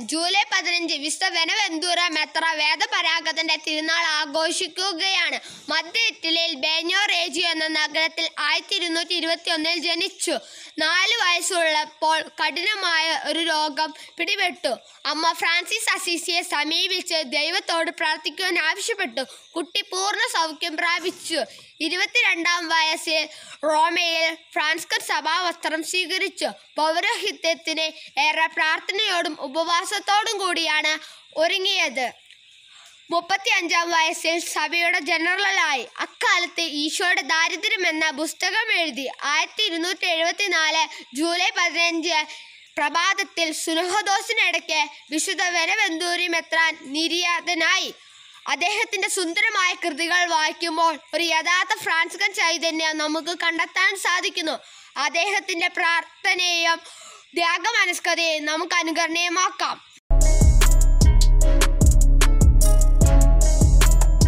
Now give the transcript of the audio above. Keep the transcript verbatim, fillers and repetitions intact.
July പതിനഞ്ച് വിശുദ്ധ ബെനവെന്തൂറ മെത്ര വേദപരാഗതന്റെ തിരുനാൾ ആഘോഷിക്കുകയാണ്. മധ്യ ഇറ്റലിയിൽ ബേഞ്ഞോ റേജിയോ എന്ന നഗരത്തിൽ ആയിരത്തി ഇരുന്നൂറ്റി ഇരുപത്തി ഒന്നിൽ ജനിച്ചു. നാല് വയസ്സുള്ളപ്പോൾ കഠിനമായ ഒരു രോഗം പിടിപെട്ടു. അമ്മ ഫ്രാൻസിസ് അസീസിയെ സമീപിച്ച് ദൈവത്തോട് പ്രാർത്ഥിക്കുവാൻ ആവശ്യപ്പെട്ടു. കുട്ടി പൂർണ്ണ സൗഖ്യം പ്രാപിച്ചു. ഇരുപത്തിരണ്ടാം വയസ്സിൽ റോമയിൽ ഫ്രാൻസ്കൻ സഭാവസ്ത്രം സ്വീകരിച്ചു. പൗരോഹിത്യത്തിന് ഏറെ പ്രാർത്ഥനയോടും ഉപവാസത്തോടും കൂടിയാണ് ഒരുങ്ങിയത്. മുപ്പത്തി അഞ്ചാം വയസ്സിൽ സഭയുടെ ജനറലായി. അക്കാലത്ത് ഈശോയുടെ ദാരിദ്ര്യം എന്ന പുസ്തകം എഴുതി. ആയിരത്തി ഇരുന്നൂറ്റി എഴുപത്തി നാല് ജൂലൈ പതിനഞ്ച് പ്രഭാതത്തിൽ സുനഹദോസിനിടയ്ക്ക് വിശുദ്ധ ബെനവെന്തൂരി മെത്രാൻ നിര്യാതനായി. അദ്ദേഹത്തിൻ്റെ സുന്ദരമായ കൃതികൾ വായിക്കുമ്പോൾ ഒരു യഥാർത്ഥ ഫ്രാൻസ്കൻ ചൈതന്യം നമുക്ക് കണ്ടെത്താൻ സാധിക്കുന്നു. അദ്ദേഹത്തിൻ്റെ പ്രാർത്ഥനയും ത്യാഗമനസ്കതയും നമുക്ക് അനുകരണീയമാക്കാം.